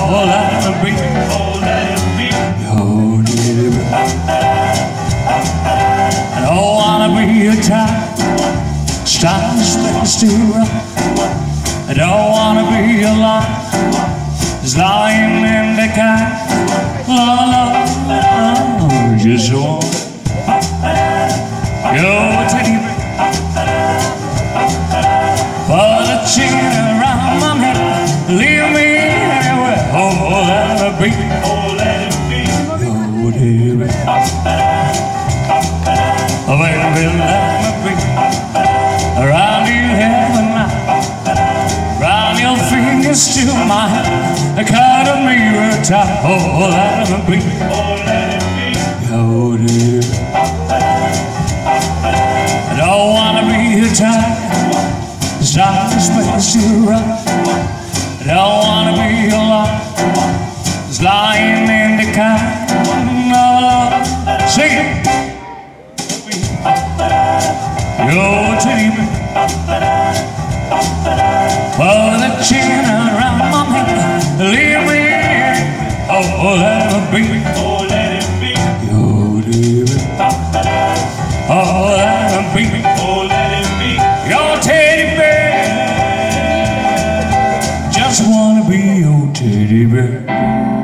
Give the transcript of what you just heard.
oh, let it be, oh, let it be your teddy bear. I don't wanna be a child, stop the space to run. I don't wanna be a lion, just lying in the cat. La la la, just want your teddy bear. Put a chain around my neck, leave me anywhere. Oh, let it be, oh, let it be your teddy bear. Oh, baby, let me be around you every night, round your fingers to my hand, cut me real tight. Oh, let it be, oh, let it be your teddy bear. I don't wanna be a tiger, stop the space to run. I don't wanna be alone, just lying in the kind. No, sing it. Your teddy bear, put a chain around my neck, leave me in. Oh, let it be, oh, let it be your teddy bear. Oh, let it be, oh, let it be your teddy bear. Just wanna be your teddy bear.